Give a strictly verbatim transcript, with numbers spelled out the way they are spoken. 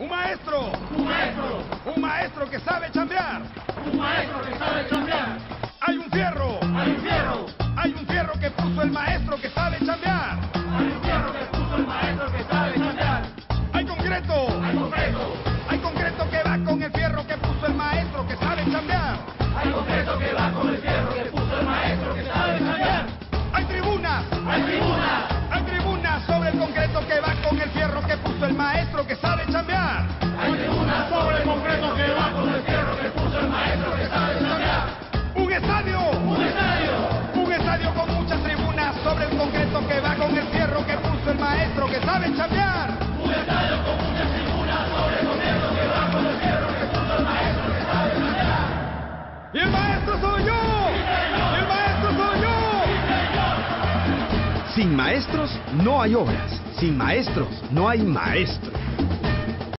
Un maestro. Un maestro. Un maestro que sabe chambear. Un maestro que sabe chambear. Hay un fierro. Hay un fierro. Hay un fierro que puso el maestro que sabe chambear. Hay un fierro que puso el maestro que sabe chambear. Hay concreto. Hay concreto. Hay concreto que va con el fierro que puso el maestro que sabe chambear. Hay concreto que va con el fierro que puso el maestro que sabe chambear. Hay tribunas. Hay tribunas. Hay tribunas sobre el concreto que va con el fierro que puso el maestro que sabe chambear. Hay tribunas sobre el concreto que va con el fierro que puso el maestro que sabe chambear. Un estadio. Un estadio. Un estadio con muchas tribunas sobre el concreto que va con el fierro que puso el maestro que sabe chambear. Un estadio con muchas tribunas sobre el concreto que va con el fierro que puso el maestro que sabe chambear. ¡Y el maestro soy yo! ¡Y el maestro soy yo! Sin maestros no hay obras. Sin maestros no hay maestros.